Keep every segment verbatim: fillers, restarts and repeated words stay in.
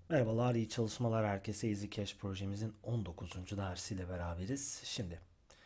Merhabalar, iyi çalışmalar herkese. EasyCash projemizin on dokuzuncu dersiyle beraberiz. Şimdi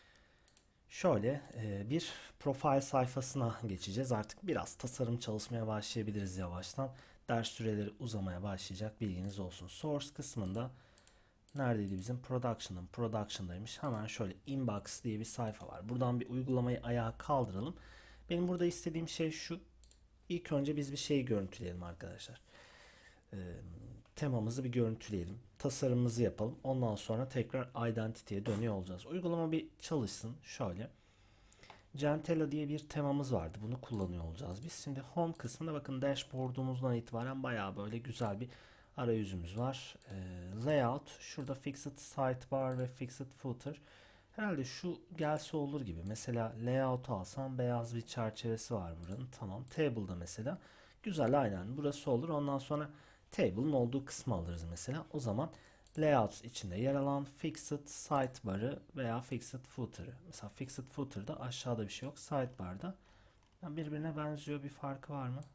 şöyle e, bir profil sayfasına geçeceğiz. Artık biraz tasarım çalışmaya başlayabiliriz yavaştan. Ders süreleri uzamaya başlayacak, bilginiz olsun. Source kısmında neredeydi bizim? Production'ın Production'daymış. Hemen şöyle Inbox diye bir sayfa var. Buradan bir uygulamayı ayağa kaldıralım. Benim burada istediğim şey şu. İlk önce biz bir şeyi görüntüleyelim arkadaşlar. e, Temamızı bir görüntüleyelim. Tasarımımızı yapalım. Ondan sonra tekrar Identity'ye dönüyor olacağız. Uygulama bir çalışsın. Şöyle. Gentella diye bir temamız vardı. Bunu kullanıyor olacağız biz. Şimdi Home kısmında bakın dashboard'umuzdan itibaren bayağı böyle güzel bir arayüzümüz var. E, layout. Şurada Fixed Sidebar ve Fixed Footer. Herhalde şu gelse olur gibi. Mesela layout alsam beyaz bir çerçevesi var buranın. Tamam. Table'da mesela. Güzel, aynen. Burası olur. Ondan sonra table'ın olduğu kısmı alırız mesela. O zaman layout içinde yer alan fixed sidebar'ı veya fixed footer'ı. Mesela fixed footer'da aşağıda bir şey yok. Sidebar'da birbirine benziyor. Bir farkı var mı?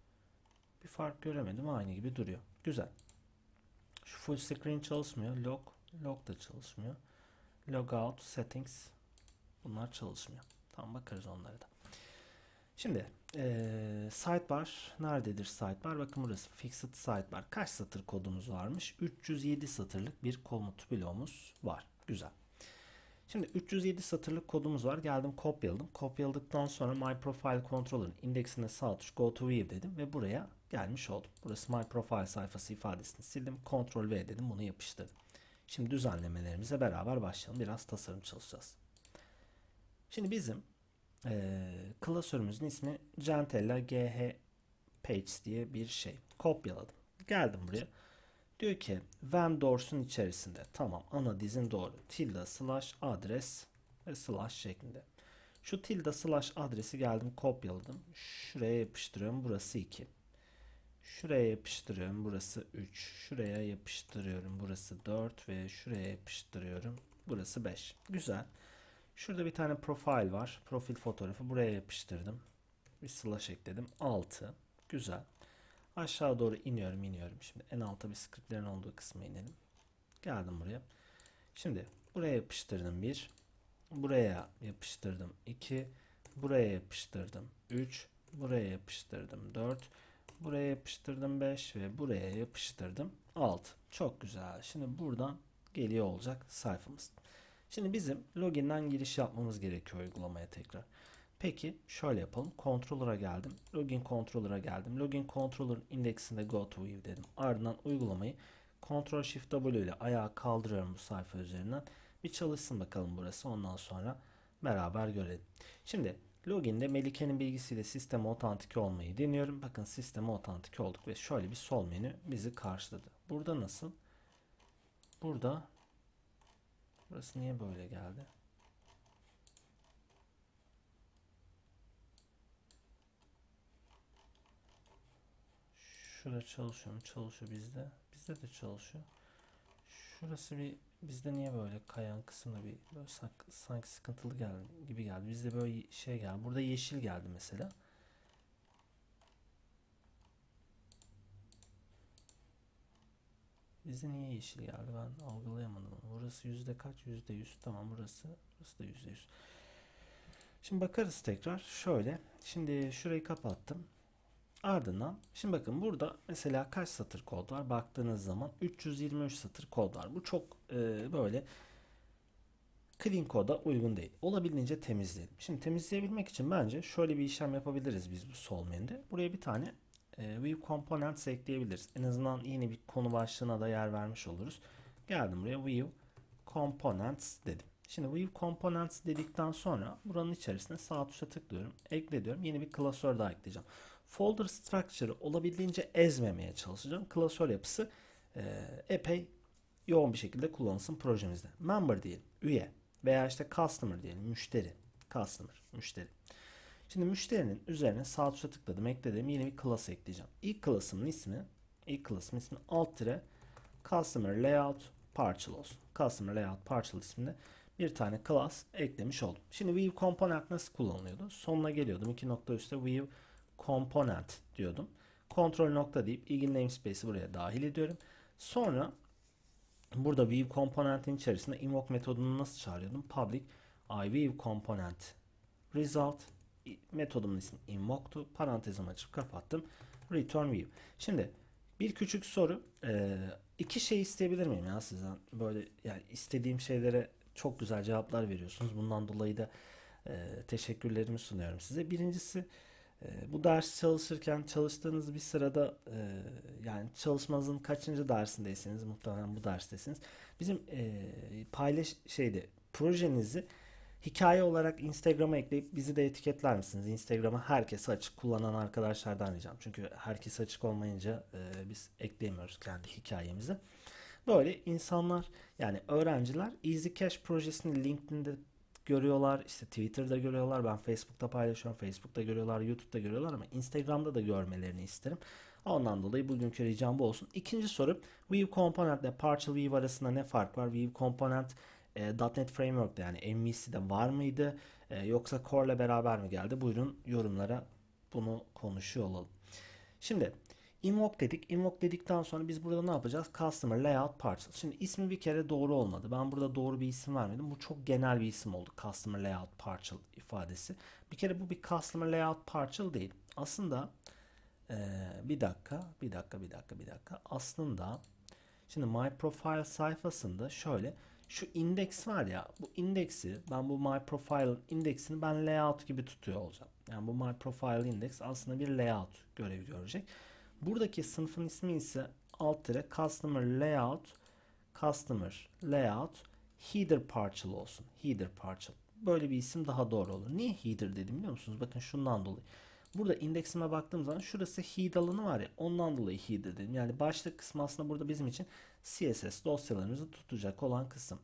Bir fark göremedim. Aynı gibi duruyor. Güzel. Şu full screen çalışmıyor. Log, log da çalışmıyor. Logout, settings, bunlar çalışmıyor. Tamam, bakarız onlara da. Şimdi ee, sidebar nerededir sidebar? Bakın burası fixed sidebar. Kaç satır kodumuz varmış? üç yüz yedi satırlık bir komut bloğumuz var. Güzel. Şimdi üç yüz yedi satırlık kodumuz var. Geldim kopyaladım. Kopyaladıktan sonra My Profile Controller'ın indeksine sağ tuş Go to View dedim ve buraya gelmiş oldum. Burası My Profile sayfası ifadesini sildim. Ctrl V dedim, bunu yapıştırdım. Şimdi düzenlemelerimize beraber başlayalım. Biraz tasarım çalışacağız. Şimdi bizim ee, klasörümüzün ismi Gentella G H Pages diye bir şey. Kopyaladım. Geldim buraya. Diyor ki Vendors'un içerisinde. Tamam, ana dizin doğru. Tilde slash adres ve slash şeklinde. Şu tilde slash adresi geldim kopyaladım. Şuraya yapıştırıyorum. Burası iki. Şuraya yapıştırıyorum. Burası üç. Şuraya yapıştırıyorum. Burası dört ve şuraya yapıştırıyorum. Burası beş. Güzel. Şurada bir tane profil var. Profil fotoğrafı. Buraya yapıştırdım. Bir slash ekledim. altı. Güzel. Aşağı doğru iniyorum iniyorum. Şimdi en alta bir scriptlerin olduğu kısma inelim. Geldim buraya. Şimdi buraya yapıştırdım bir. Buraya yapıştırdım iki. Buraya yapıştırdım üç. Buraya yapıştırdım dört. Buraya yapıştırdım beş ve buraya yapıştırdım altı. Çok güzel. Şimdi buradan geliyor olacak sayfamız. Şimdi bizim login'den giriş yapmamız gerekiyor uygulamaya tekrar. Peki şöyle yapalım. Controller'a geldim. Login controller'a geldim. Login controller indeksinde go to view dedim. Ardından uygulamayı Ctrl Shift W ile ayağa kaldırıyorum bu sayfa üzerinden. Bir çalışsın bakalım burası. Ondan sonra beraber görelim. Şimdi login'de Melike'nin bilgisiyle sisteme otantike olmayı deniyorum. Bakın sisteme otantike olduk ve şöyle bir sol menü bizi karşıladı. Burada nasıl? Burada burası niye böyle geldi? Şurada çalışıyor mu? Çalışıyor bizde. Bizde de çalışıyor. Şurası bir bizde niye böyle kayan kısımda bir böyle sanki sıkıntılı geldi gibi geldi. Bizde böyle şey geldi. Burada yeşil geldi mesela. Bizde niye yeşil geldi? Ben algılayamadım onu. Burası yüzde kaç? Yüzde yüz. Tamam, burası. Burası da yüzde yüz. Şimdi bakarız tekrar. Şöyle. Şimdi şurayı kapattım. Ardından şimdi bakın burada mesela kaç satır kod var? Baktığınız zaman üç yüz yirmi üç satır kod var. Bu çok e, böyle clean code'a uygun değil. Olabildiğince temizleyelim. Şimdi temizleyebilmek için bence şöyle bir işlem yapabiliriz biz bu sol menüde. Buraya bir tane e, View Components ekleyebiliriz. En azından yeni bir konu başlığına da yer vermiş oluruz. Geldim buraya View Components dedim. Şimdi View Components dedikten sonra buranın içerisine sağ tuşa tıklıyorum. Ekle diyorum. Yeni bir klasör daha ekleyeceğim. Folder Structure'ı olabildiğince ezmemeye çalışacağım. Klasör yapısı e, epey yoğun bir şekilde kullanılsın projemizde. Member diyelim. Üye. Veya işte customer diyelim. Müşteri. Customer. Müşteri. Şimdi müşterinin üzerine sağ tuşa tıkladım. Ekledim. Yeni bir class ekleyeceğim. İlk class'ımın ismi ilk class'ımın ismi alt tire customer layout partial olsun. Customer layout partial isminde bir tane class eklemiş oldum. Şimdi view component nasıl kullanılıyordu? Sonuna geliyordum. İki nokta üstte view component diyordum. Control nokta deyip ilgili namespace'i buraya dahil ediyorum. Sonra burada View komponentin içerisinde invoke metodunu nasıl çağırıyordum? Public iView component result, metodumun ismi invoke'tu. Parantezimi açıp kapattım. Return view. Şimdi bir küçük soru. Ee, iki şey isteyebilir miyim ya sizden? Böyle yani istediğim şeylere çok güzel cevaplar veriyorsunuz. Bundan dolayı da e, teşekkürlerimi sunuyorum size. Birincisi, e, bu ders çalışırken çalıştığınız bir sırada, e, yani çalışmanızın kaçıncı dersindeyseniz muhtemelen bu derstesiniz. Bizim e, paylaş şeyde projenizi hikaye olarak Instagram'a ekleyip bizi de etiketler misiniz? Instagram'a herkese açık kullanan arkadaşlardan ricam. Çünkü herkese açık olmayınca e, biz ekleyemiyoruz kendi hikayemizi. Böyle insanlar, yani öğrenciler Easy Cash projesini LinkedIn'de görüyorlar, işte Twitter'da görüyorlar, ben Facebook'ta paylaşıyorum, Facebook'ta görüyorlar, YouTube'da görüyorlar ama Instagram'da da görmelerini isterim. Ondan dolayı bugünkü ricam bu olsun. İkinci soru, Vue Component ile Partial Vue arasında ne fark var? Vue Component e, .nokta .NET Framework'ta, yani M V C'de var mıydı? E, yoksa Core ile beraber mi geldi? Buyurun yorumlara bunu konuşuyor olalım. Şimdi invoke dedik. Invoke dedikten sonra biz burada ne yapacağız? Customer Layout Partial. Şimdi ismi bir kere doğru olmadı. Ben burada doğru bir isim vermedim. Bu çok genel bir isim oldu. Customer Layout Partial ifadesi. Bir kere bu bir Customer Layout Partial değil. Aslında ee, bir dakika, bir dakika, bir dakika, bir dakika. Aslında şimdi My Profile sayfasında şöyle, şu indeks var ya, bu indeksi ben, bu My Profile indeksini ben layout gibi tutuyor olacağım. Yani bu My Profile index aslında bir layout görevi görecek. Buradaki sınıfın ismi ise alt tire Customer Layout, Customer Layout Header Partial olsun. Header Partial. Böyle bir isim daha doğru olur. Niye header dedim biliyor musunuz? Bakın şundan dolayı. Burada indeksime baktığım zaman şurası head alanı var ya, ondan dolayı header dedim. Yani başlık kısmı aslında burada bizim için C S S dosyalarımızı tutacak olan kısım.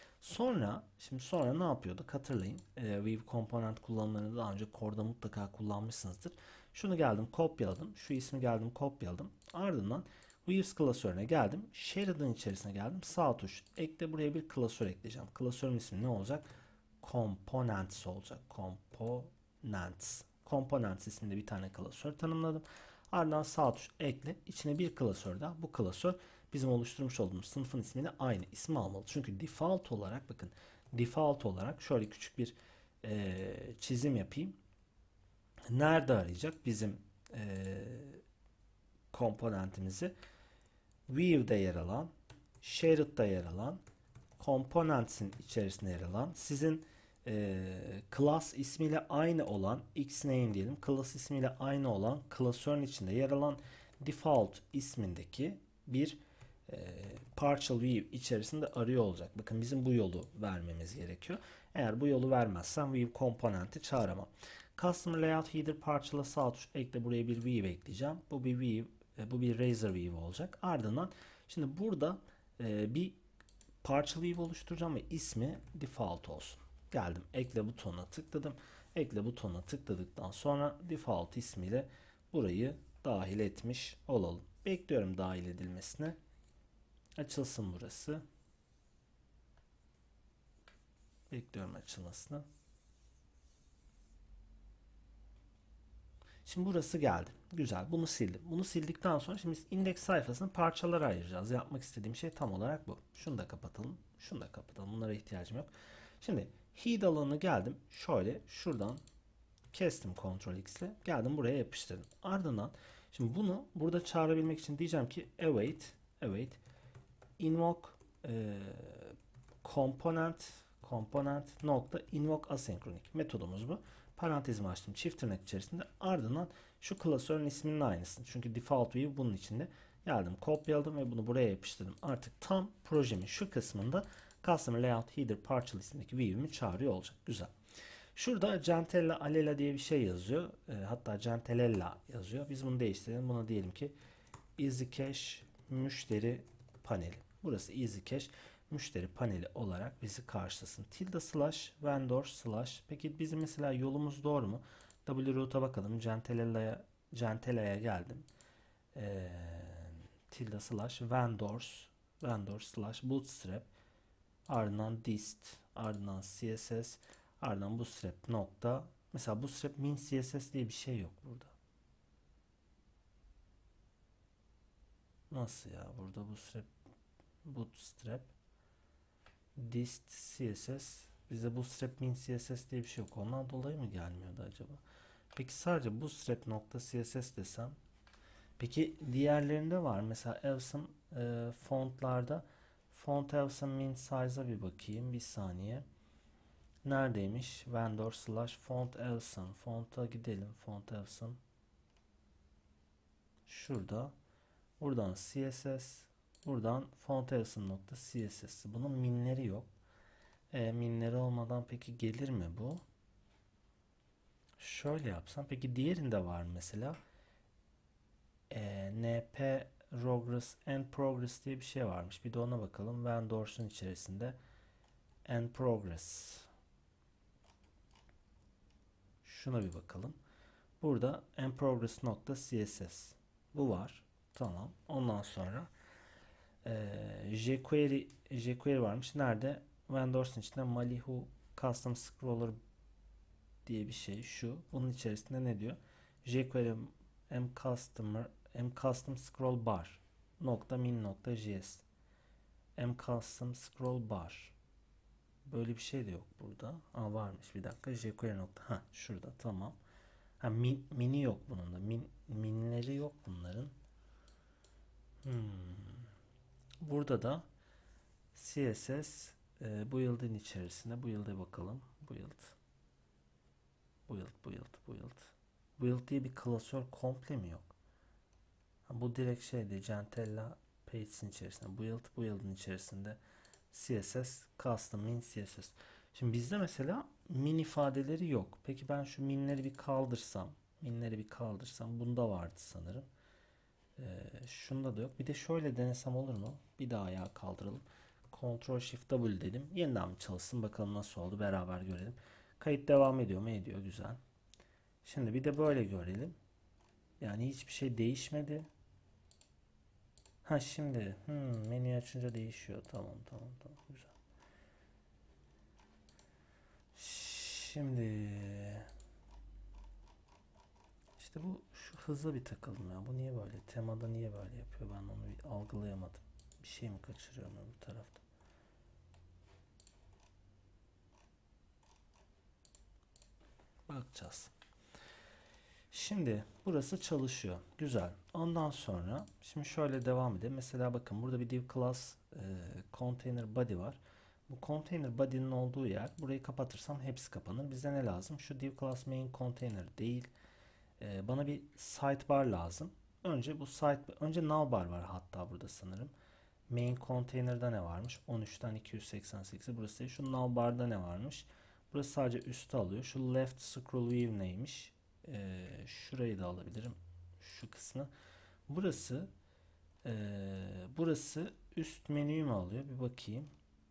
Sonra, şimdi sonra ne yapıyorduk? Hatırlayın. E, Vue Component kullanımlarını daha önce Core'da mutlaka kullanmışsınızdır. Şunu geldim kopyaladım. Şu ismi geldim kopyaladım. Ardından Views klasörüne geldim. Sheridan içerisine geldim. Sağ tuş ekle, buraya bir klasör ekleyeceğim. Klasörün ismi ne olacak? Components olacak. Components. Components isminde bir tane klasör tanımladım. Ardından sağ tuş ekle. İçine bir klasör daha. Bu klasör bizim oluşturmuş olduğumuz sınıfın ismiyle aynı ismi almalı. Çünkü default olarak, bakın, default olarak şöyle küçük bir e, çizim yapayım. Nerede arayacak bizim e, komponentimizi? View'de yer alan, shared'da yer alan, components'in içerisinde yer alan, sizin e, class ismiyle aynı olan, xname diyelim, class ismiyle aynı olan klasörün içinde yer alan default ismindeki bir e, partial view içerisinde arıyor olacak. Bakın bizim bu yolu vermemiz gerekiyor. Eğer bu yolu vermezsem view komponenti çağıramam. Customer Layout Header Partial'a sağ tuş ekle, buraya bir view ekleyeceğim. Bu bir view, bu bir Razor view olacak. Ardından şimdi burada e, bir partial view oluşturacağım ve ismi default olsun. Geldim ekle butonuna tıkladım. Ekle butonuna tıkladıktan sonra default ismiyle burayı dahil etmiş olalım. Bekliyorum dahil edilmesine. Açılsın burası. Bekliyorum açılmasını. Şimdi burası geldi. Güzel. Bunu sildim. Bunu sildikten sonra şimdi indeks sayfasını parçalara ayıracağız. Yapmak istediğim şey tam olarak bu. Şunu da kapatalım. Şunu da kapatalım. Bunlara ihtiyacım yok. Şimdi head alanı geldim. Şöyle şuradan kestim Ctrl X ile. Geldim buraya yapıştırdım. Ardından şimdi bunu burada çağırabilmek için diyeceğim ki await await invoke e, component component nokta invoke asynchronous metodumuz bu. Parantezimi açtım çift tırnak içerisinde. Ardından şu klasörün isminin aynısını. Çünkü default view bunun içinde. Geldim kopyaladım ve bunu buraya yapıştırdım. Artık tam projemin şu kısmında Customer Layout Header Partial isimdeki view'imi çağırıyor olacak. Güzel. Şurada Gentella Alela diye bir şey yazıyor. E, hatta Gentelella yazıyor. Biz bunu değiştirelim. Buna diyelim ki Easy Cash müşteri paneli. Burası Easy Cash müşteri paneli olarak bizi karşılasın. Tilde slash vendor slash. Peki bizim mesela yolumuz doğru mu? Wroot'a bakalım. Gentella'ya Gentella'ya geldim. Ee, tilde slash vendors vendor slash bootstrap, ardından dist, ardından css, ardından bootstrap nokta. Mesela bootstrap min css diye bir şey yok burada. Nasıl ya? Burada bootstrap bootstrap dist C S S, bize bootstrap min C S S diye bir şey yok. Ondan dolayı mı gelmiyordu acaba? Peki sadece bootstrap nokta C S S desem. Peki diğerlerinde var. Mesela Ewson e, fontlarda font Ewson min size'a bir bakayım. Bir saniye. Neredeymiş? Vendor slash font Ewson. Font'a gidelim. Font Ewson. Şurada. Buradan C S S. Buradan font Ewson nokta C S S. Bunun minleri yok. E, minleri olmadan peki gelir mi bu? Şöyle yapsam. Peki diğerinde var mı mesela? E, np progress and progress diye bir şey varmış. Bir de ona bakalım. Vendors'un içerisinde and progress. Şuna bir bakalım. Burada and progress nokta C S S. Bu var. Tamam. Ondan sonra e, jQuery jQuery varmış. Nerede? Vendors'un içinde Malihu Custom Scroller diye bir şey. Şu. Bunun içerisinde ne diyor? jQuery m customer m custom scroll bar nokta min nokta js m custom scroll bar. Böyle bir şey de yok burada. Aa, varmış. Bir dakika. jQuery nokta. Ha, şurada. Tamam. Ha, min, mini yok bunun da. Min, minleri yok bunların. Hmm. Burada da C S S e, bu yıldın içerisinde. Bu yılda bakalım. Bu yıl. Bu yıl, bu yıl, bu yıl. Bu yıl diye bir klasör komple mi yok? Ha, bu direkt şeyde Gentella Pages'in içerisinde. Bu yıl, bu yıldın içerisinde C S S, custom min C S S. Şimdi bizde mesela min ifadeleri yok. Peki ben şu minleri bir kaldırsam, minleri bir kaldırsam, bunda vardı sanırım. Ee, şunda da yok. Bir de şöyle denesem olur mu? Bir daha ayağa kaldıralım. Ctrl Shift W dedim. Yeniden bir çalışsın. Bakalım nasıl oldu. Beraber görelim. Kayıt devam ediyor mu? Ediyor. Güzel. Şimdi bir de böyle görelim. Yani hiçbir şey değişmedi. Ha şimdi hmm, menü açınca değişiyor. Tamam tamam tamam. Güzel. Şimdi işte bu şu hıza bir takalım ya. Bu niye böyle? Temada niye böyle yapıyor? Ben onu bir algılayamadım. Bir şey mi kaçırıyorum bu tarafta? Bakacağız. Şimdi burası çalışıyor. Güzel. Ondan sonra şimdi şöyle devam edelim. Mesela bakın burada bir div class e, container body var. Bu container body'nin olduğu yer. Burayı kapatırsam hepsi kapanır. Bize ne lazım? Şu div class main container değil. E, bana bir sidebar lazım. Önce bu site önce navbar var hatta burada sanırım. Main container'da ne varmış? on üçten iki yüz seksen sekiz. Burası değil. Şu navbarda ne varmış? Burası sadece üstü alıyor. Şu left scroll view neymiş? Ee, şurayı da alabilirim. Şu kısmı. Burası ee, burası üst menüyü mü alıyor? Bir bakayım.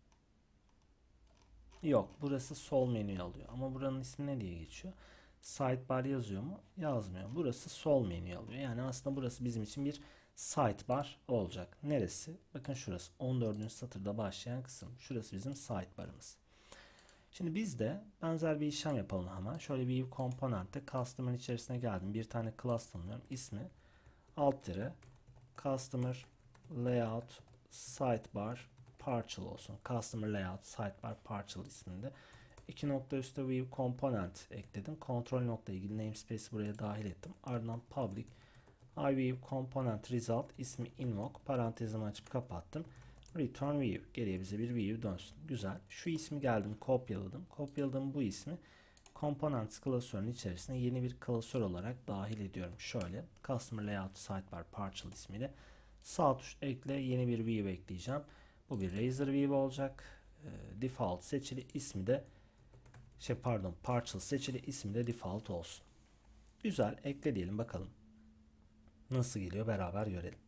Yok. Burası sol menüyü alıyor. Ama buranın ismi ne diye geçiyor? Sidebar yazıyor mu? Yazmıyor. Burası sol menüyü alıyor. Yani aslında burası bizim için bir sidebar olacak. Neresi? Bakın şurası. on dördüncü satırda başlayan kısım. Şurası bizim sidebar'ımız. Şimdi biz de benzer bir işlem yapalım hemen. Şöyle bir view component'te customer içerisine geldim. Bir tane class tanımlıyorum. İsmi alt tire customer layout sidebar partial olsun. Customer layout sidebar partial isminde. İki nokta üstte view component ekledim. Kontrol nokta ilgili namespace'i buraya dahil ettim. Ardından public iView component result ismi invoke parantezimi açıp kapattım. Return view. Geriye bize bir view dönsün. Güzel. Şu ismi geldim kopyaladım. Kopyaladığım bu ismi components klasörünün içerisine yeni bir klasör olarak dahil ediyorum. Şöyle customer layout sidebar partial ismiyle sağ tuş ekle yeni bir view ekleyeceğim. Bu bir razor view olacak. E, default seçili ismi de şey pardon partial seçili ismi de default olsun. Güzel. Ekle diyelim bakalım. Nasıl geliyor beraber görelim.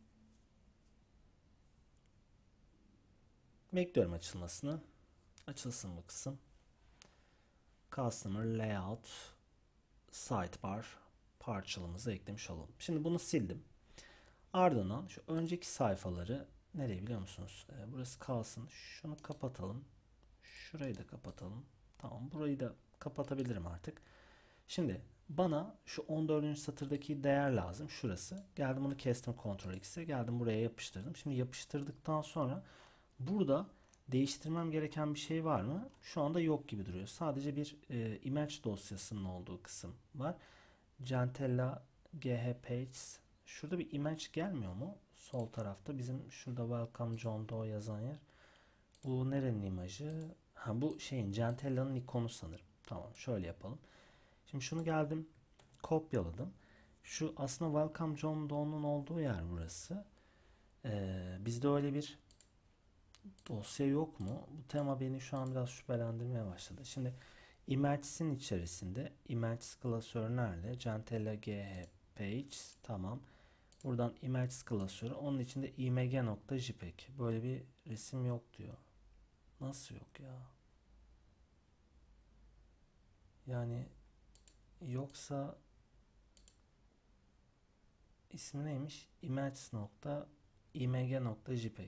Bekliyorum açılmasını. Açılsın bu kısım. Customer Layout Sidebar parçalımızı eklemiş olalım. Şimdi bunu sildim. Ardından şu önceki sayfaları nereye biliyor musunuz? Ee, burası kalsın. Şunu kapatalım. Şurayı da kapatalım. Tamam, burayı da kapatabilirim artık. Şimdi bana şu on dördüncü satırdaki değer lazım. Şurası. Geldim bunu kestim Ctrl X'e. Geldim buraya yapıştırdım. Şimdi yapıştırdıktan sonra burada değiştirmem gereken bir şey var mı? Şu anda yok gibi duruyor. Sadece bir e, image dosyasının olduğu kısım var. Gentella ghpages. Şurada bir image gelmiyor mu? Sol tarafta bizim şurada Welcome John Doe yazan yer. Bu nerenin imajı? Ha, bu şeyin Gentella'nın ikonu sanırım. Tamam, şöyle yapalım. Şimdi şunu geldim kopyaladım. Şu aslında Welcome John Doe'nun olduğu yer burası. Ee, bizde öyle bir dosya yok mu? Bu tema beni şu an biraz şüphelendirmeye başladı. Şimdi images'in içerisinde images klasörü nerede? Gentella ghpages, tamam. Buradan images klasörü, onun içinde img.jpg. Böyle bir resim yok diyor. Nasıl yok ya? Yani yoksa ismi neymiş? images.img.jpg.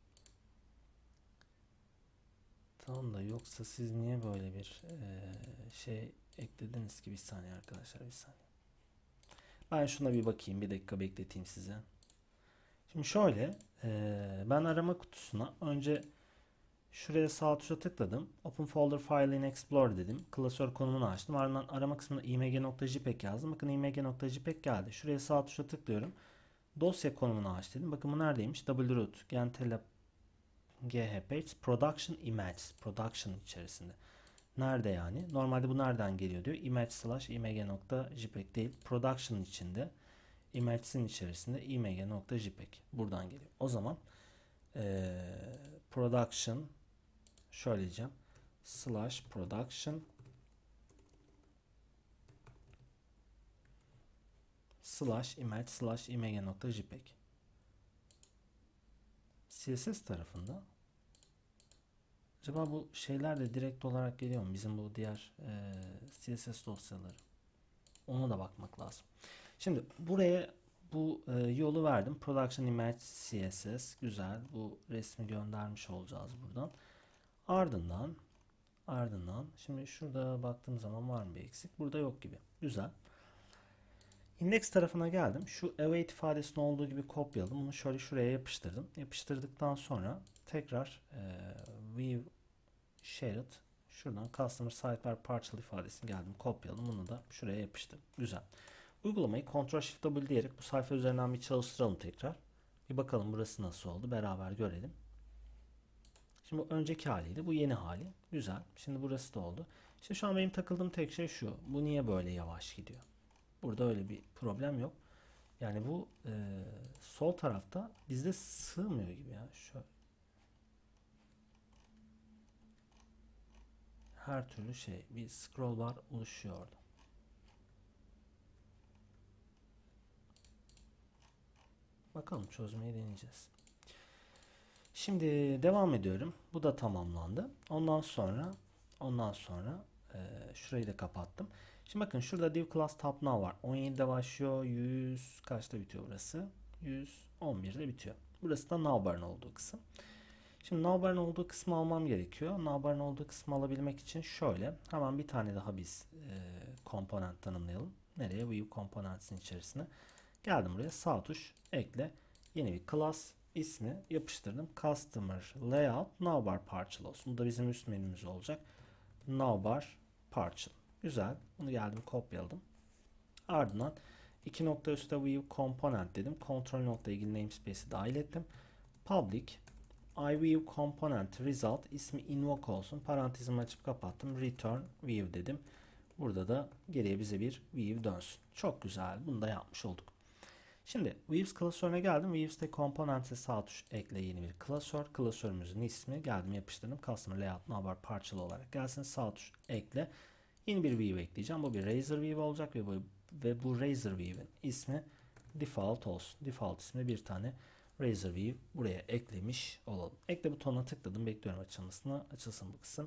Tamam da yoksa siz niye böyle bir e, şey eklediniz ki? Bir saniye arkadaşlar, bir saniye. Ben şuna bir bakayım, bir dakika bekleteyim size. Şimdi şöyle e, ben arama kutusuna önce şuraya sağ tuşa tıkladım. Open Folder File in Explorer dedim. Klasör konumunu açtım. Ardından arama kısmında img.jpg yazdım. Bakın img.jpg geldi. Şuraya sağ tuşa tıklıyorum. Dosya konumunu aç dedim. Bakın bu neredeymiş? Wroot Gentella ghpages production images. Production içerisinde. Nerede yani? Normalde bu nereden geliyor diyor. Image slash img.jpg değil. Production içinde. Images'in içerisinde img.jpg. Buradan geliyor. O zaman ee, production şöyle diyeceğim. Slash production slash image slash img.jpg. C S S tarafında acaba bu şeyler de direkt olarak geliyor mu? Bizim bu diğer e, C S S dosyaları. Ona da bakmak lazım. Şimdi buraya bu e, yolu verdim. Production Image C S S. Güzel. Bu resmi göndermiş olacağız buradan. Ardından ardından şimdi şurada baktığım zaman var mı bir eksik? Burada yok gibi. Güzel. Index tarafına geldim. Şu await ifadesinin olduğu gibi kopyaladım. Bunu şöyle şuraya yapıştırdım. Yapıştırdıktan sonra tekrar e, view shared şuradan customer sidebar partial ifadesini geldim kopyaladım. Bunu da şuraya yapıştım. Güzel. Uygulamayı Ctrl Shift W diyerek bu sayfa üzerinden bir çalıştıralım tekrar. Bir bakalım burası nasıl oldu. Beraber görelim. Şimdi bu önceki haliydi. Bu yeni hali. Güzel. Şimdi burası da oldu. İşte şu an benim takıldığım tek şey şu. Bu niye böyle yavaş gidiyor? Burada öyle bir problem yok. Yani bu e, sol tarafta bizde sığmıyor gibi ya. Şöyle. Her türlü şey. Bir scroll bar oluşuyor orada. Bakalım, çözmeyi deneyeceğiz. Şimdi devam ediyorum. Bu da tamamlandı. Ondan sonra ondan sonra e, şurayı da kapattım. Şimdi bakın şurada div class tab now var. on yedide başlıyor. yüz kaçta bitiyor burası? yüz on birde bitiyor. Burası da navbar'ın olduğu kısım. Şimdi navbar'ın olduğu kısmı almam gerekiyor. Navbar'ın olduğu kısmı alabilmek için şöyle hemen bir tane daha biz e, komponent tanımlayalım. Nereye? View Components'in içerisine. Geldim buraya, sağ tuş ekle. Yeni bir class ismi yapıştırdım. Customer Layout Navbar Partial olsun. Bu da bizim üst menümüz olacak. Navbar Partial. Güzel. Bunu geldim kopyaladım. Ardından iki nokta üstte view component dedim. Control nokta ilgili namespace'i dahil ettim. Public iView component result ismi invoke olsun. Parantezimi açıp kapattım. Return view dedim. Burada da geriye bize bir view dönsün. Çok güzel. Bunu da yapmış olduk. Şimdi Views klasörüne geldim. Views'te Components'e sağ tuş ekle yeni bir klasör. Klasörümüzün ismi geldim yapıştırdım. Customer Layout Navbar Partial olarak gelsin. Sağ tuş ekle. Yeni bir view ekleyeceğim. Bu bir Razor View olacak ve bu, ve bu Razor View'in ismi default olsun. Default ismi bir tane Razor View buraya eklemiş olalım. Ekle butonuna tıkladım. Bekliyorum açılmasını. Açılsın bu kısım.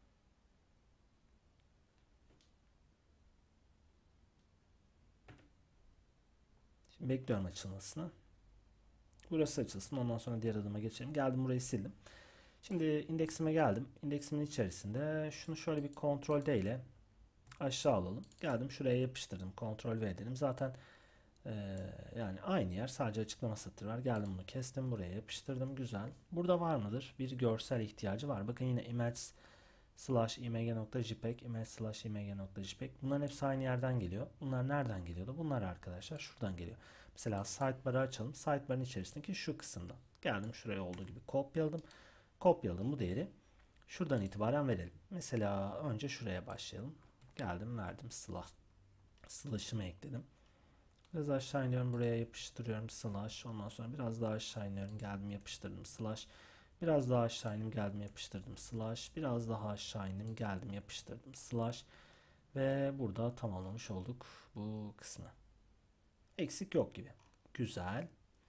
Bekliyorum açılmasını. Burası açılsın. Ondan sonra diğer adıma geçelim. Geldim, burayı sildim. Şimdi indeksime geldim. İndeksimin içerisinde şunu şöyle bir Ctrl D ile aşağı alalım. Geldim şuraya yapıştırdım. Ctrl V dedim. Zaten ee, yani aynı yer, sadece açıklama satırı var. Geldim bunu kestim, buraya yapıştırdım. Güzel. Burada var mıdır? Bir görsel ihtiyacı var. Bakın yine image slash img.jpg, image slash img.jpg. Bunların hepsi aynı yerden geliyor. Bunlar nereden geliyordu? Bunlar arkadaşlar şuradan geliyor. Mesela sidebar'ı açalım. Sidebar'ın içerisindeki şu kısımda. Geldim şuraya olduğu gibi kopyaladım. Kopyaladım bu değeri. Şuradan itibaren verelim. Mesela önce şuraya başlayalım. Geldim verdim slash. Slash'ımı ekledim. Biraz aşağı iniyorum, buraya yapıştırıyorum slash. Ondan sonra biraz daha aşağı iniyorum, geldim yapıştırdım slash. Biraz daha aşağı indim, geldim yapıştırdım slash. Biraz daha aşağı indim, geldim yapıştırdım slash. Ve burada tamamlamış olduk bu kısmı. Eksik yok gibi. Güzel.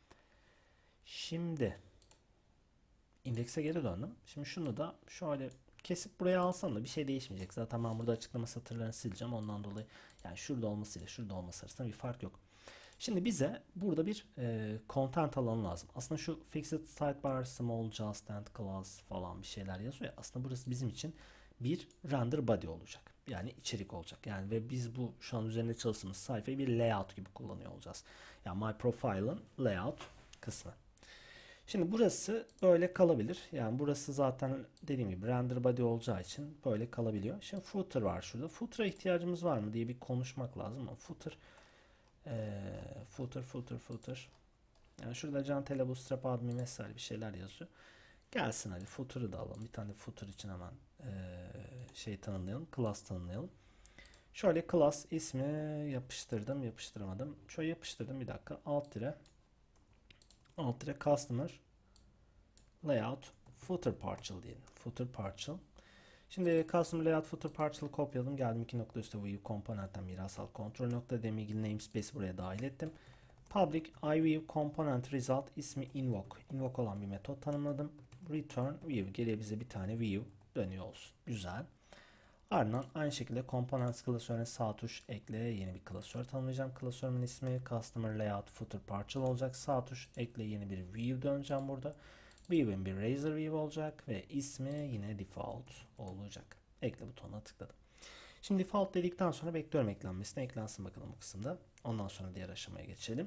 Şimdi indekse geri döndüm. Şimdi şunu da şöyle kesip buraya alsam da bir şey değişmeyecek. Zaten ben burada açıklama satırlarını sileceğim. Ondan dolayı yani şurada olmasıyla şurada olması arasında bir fark yok. Şimdi bize burada bir e, content alanı lazım. Aslında şu fixed sidebar, small just and class falan bir şeyler yazıyor ya. Aslında burası bizim için bir render body olacak. Yani içerik olacak. Yani ve biz bu şu an üzerinde çalıştığımız sayfayı bir layout gibi kullanıyor olacağız. Yani my profile'ın layout kısmı. Şimdi burası böyle kalabilir. Yani burası zaten dediğim gibi render body olacağı için böyle kalabiliyor. Şimdi footer var şurada. Footer'a ihtiyacımız var mı diye bir konuşmak lazım ama footer ee, footer footer footer. Yani şurada Can Bootstrap admin vesaire bir şeyler yazıyor. Gelsin hadi footer'ı da alalım. Bir tane de footer için hemen ee, şey tanımlayalım. Class tanımlayalım. Şöyle class ismi yapıştırdım, yapıştıramadım. Şöyle yapıştırdım bir dakika. Alt tire alt tire customer layout footer partial diyelim. Footer partial. Şimdi custom layout footer partial'ı kopyaladım. Geldim iki nokta üstü view component'ten mirasal kontrol nokta dem ilgili namespace'i buraya dahil ettim. Public iview component result ismi invoke. Invoke olan bir metot tanımladım. Return view. Geriye bize bir tane view dönüyor olsun. Güzel. Ardından aynı şekilde components klasörüne sağ tuş ekle, yeni bir klasör tanımlayacağım. Klasörümün ismi customer layout footer partial olacak. Sağ tuş ekle, yeni bir view döneceğim burada. View'in bir razor view olacak ve ismi yine default olacak. Ekle butonuna tıkladım. Şimdi default dedikten sonra bekliyorum eklenmesine. Eklensin bakalım bu kısımda. Ondan sonra diğer aşamaya geçelim.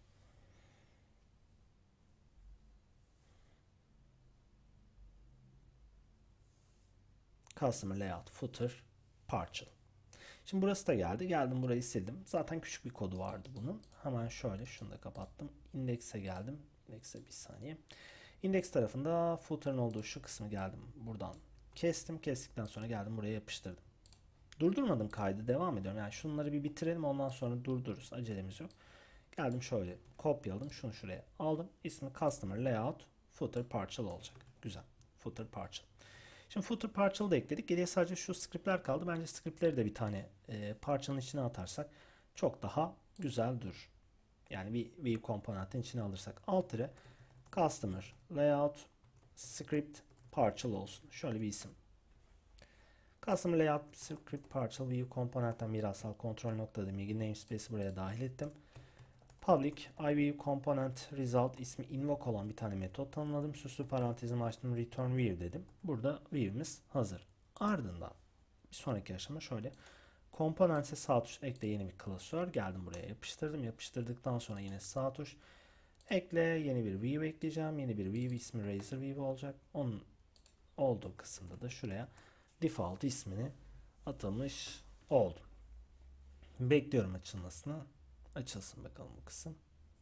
Customer layout footer partial. Şimdi burası da geldi. Geldim burayı sildim. Zaten küçük bir kodu vardı bunun. Hemen şöyle şunu da kapattım. Index'e geldim. Index'e bir saniye. Index tarafında footer'ın olduğu şu kısmı geldim. Buradan kestim. Kestikten sonra geldim buraya yapıştırdım. Durdurmadım kaydı. Devam ediyorum. Yani şunları bir bitirelim. Ondan sonra durdururuz. Acelemiz yok. Geldim şöyle kopyaladım. Şunu şuraya aldım. İsmi customer layout footer partial olacak. Güzel. Footer partial. Şimdi footer partial'ı da ekledik. Geriye sadece şu script'ler kaldı. Bence script'leri de bir tane e, parçanın içine atarsak çok daha güzel durur. Yani bir view komponentin içine alırsak. Alt tire customer layout script partial olsun. Şöyle bir isim. Customer layout script partial view komponentten mirasal kontrol nokta dem ilgili namespace'i buraya dahil ettim. Public iview component result ismi invoke olan bir tane metot tanımladım. Süslü parantezimi açtım. Return view dedim. Burada view'imiz hazır. Ardından bir sonraki aşama şöyle. Components'e sağ tuş ekle, yeni bir klasör. Geldim buraya yapıştırdım. Yapıştırdıktan sonra yine sağ tuş ekle, yeni bir view ekleyeceğim. Yeni bir view ismi razor view olacak. Onun olduğu kısımda da şuraya default ismini atamış oldum. Bekliyorum açılmasını. Açılsın bakalım bu kısım.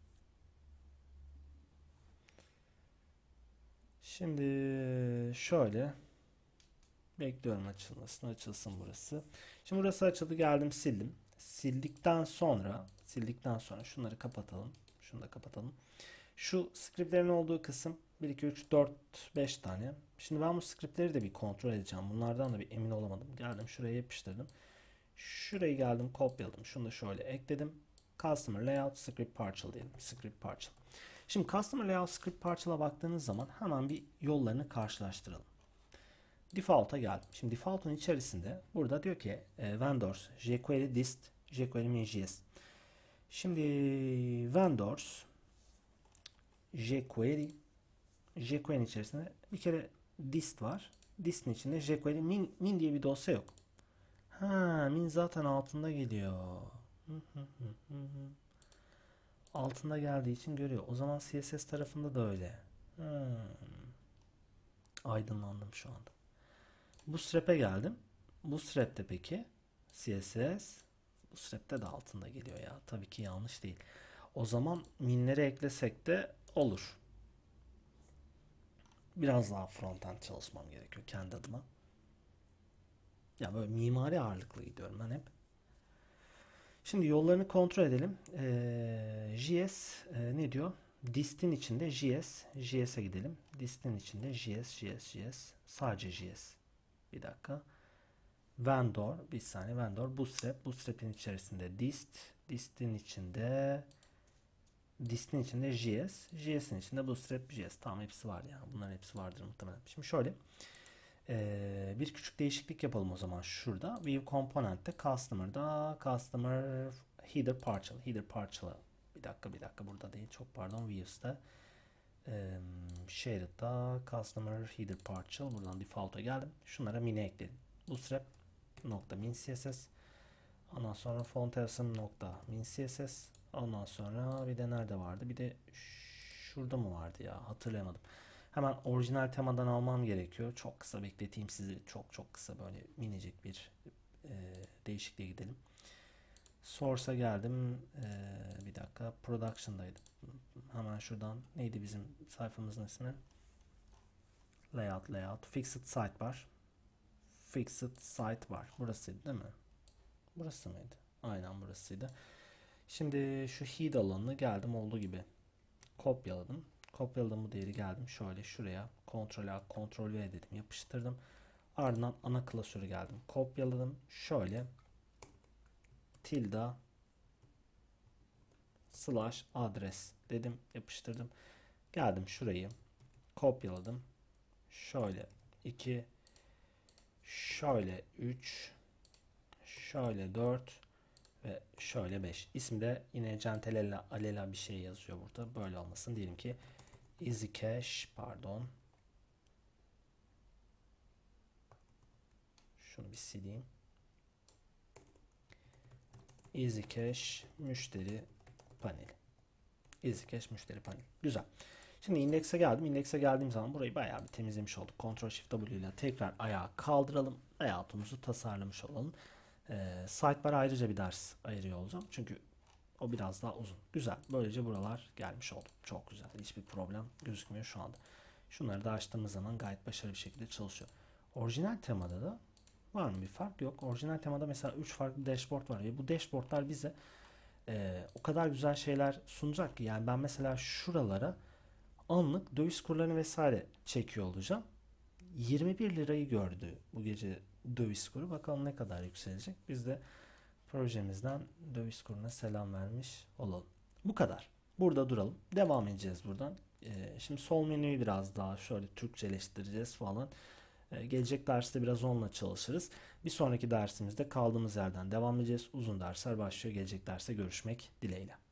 Şimdi şöyle bekliyorum açılmasını. Açılsın burası. Şimdi burası açıldı. Geldim sildim. Sildikten sonra sildikten sonra şunları kapatalım. Şunu da kapatalım. Şu scriptlerin olduğu kısım bir, iki, üç, dört, beş tane. Şimdi ben bu scriptleri de bir kontrol edeceğim. Bunlardan da bir emin olamadım. Geldim şuraya yapıştırdım. Şurayı geldim kopyaladım. Şunu da şöyle ekledim. Customer layout script partial diyelim. Script partial. Şimdi customer layout script partial'a baktığınız zaman hemen bir yollarını karşılaştıralım. Default'a geldim. Şimdi default'un içerisinde burada diyor ki e, vendors jQuery dist jQuery min.js. Şimdi vendors jQuery jQuery'nin içerisinde bir kere dist var. Dist'in içinde jQuery min, min diye bir dosya yok. Ha, min zaten altında geliyor. Hı hı hı hı hı. Altında geldiği için görüyor. O zaman C S S tarafında da öyle. Hmm, aydınlandım şu anda. Bootstrap'e geldim. Bootstrap'te peki C S S Bootstrap'te de altında geliyor ya. Tabii ki yanlış değil. O zaman minleri eklesek de olur. Biraz daha frontend çalışmam gerekiyor kendi adıma. Ya böyle mimari ağırlıklı gidiyorum ben hep. Şimdi yollarını kontrol edelim. Ee, J S e, ne diyor? Dist'in içinde J S. J S'e gidelim. Dist'in içinde J S, J S, J S. Sadece J S. Bir dakika. Vendor. Bir saniye. Vendor. Bootstrap. Bootstrap'in içerisinde Dist. Dist'in içinde Dist'in içinde J S. J S'in içinde Bootstrap, J S. Tamam, hepsi var ya. Bunların hepsi vardır muhtemelen. Şimdi şöyle. Ee, bir küçük değişiklik yapalım o zaman şurada. View Component'te Customer'da Customer Header Partial. Header Partial'a bir dakika bir dakika burada değil. Çok pardon. Views'ta ee, Shared'da Customer Header Partial. Buradan default'a geldim. Şunlara mini ekledim. Bootstrap nokta min css. Ondan sonra Fontavsm nokta min css. Ondan sonra bir de nerede vardı? Bir de şurada mı vardı ya? Hatırlayamadım. Hemen orijinal temadan almam gerekiyor. Çok kısa bekleteyim sizi. Çok çok kısa böyle minicik bir e, değişikliğe gidelim. Source'a geldim. E, bir dakika. Production'daydım. Hemen şuradan. Neydi bizim sayfamızın ismi? Layout, layout. Fixed sidebar. Fixed sidebar. Burasıydı değil mi? Burası mıydı? Aynen burasıydı. Şimdi şu head alanını geldim olduğu gibi kopyaladım. Kopyaladım bu değeri, geldim şöyle şuraya Ctrl A Ctrl V dedim, yapıştırdım. Ardından ana klasörü geldim kopyaladım. Şöyle tilde slash adres dedim, yapıştırdım. Geldim şurayı kopyaladım. Şöyle iki, şöyle üç, şöyle dört ve şöyle beş. İsmi yine centelella alela bir şey yazıyor burada. Böyle olmasın. Diyelim ki EasyCash, pardon. Şunu bir sileyim. EasyCash müşteri paneli. EasyCash müşteri paneli. Güzel. Şimdi indekse geldim. İndekse geldiğim zaman burayı bayağı bir temizlemiş olduk. Ctrl Shift W ile tekrar ayağa kaldıralım. Layout'umuzu tasarlamış olalım. Ee, sidebar ayrıca bir ders ayırıyor olacağım. Çünkü o biraz daha uzun. Güzel. Böylece buralar gelmiş oldu. Çok güzel. Hiçbir problem gözükmüyor şu anda. Şunları da açtığımız zaman gayet başarılı bir şekilde çalışıyor. Orijinal temada da var mı bir fark? Yok. Orijinal temada mesela üç farklı dashboard var ve bu dashboardlar bize e, o kadar güzel şeyler sunacak ki, yani ben mesela şuralara anlık döviz kurlarını vesaire çekiyor olacağım. yirmi bir lirayı gördü bu gece döviz kuru. Bakalım ne kadar yükselecek. Biz de projemizden döviz kuruna selam vermiş olalım. Bu kadar. Burada duralım. Devam edeceğiz buradan. Ee, şimdi sol menüyü biraz daha şöyle Türkçeleştireceğiz falan. Ee, gelecek derste biraz onunla çalışırız. Bir sonraki dersimizde kaldığımız yerden devam edeceğiz. Uzun dersler başlıyor. Gelecek derste görüşmek dileğiyle.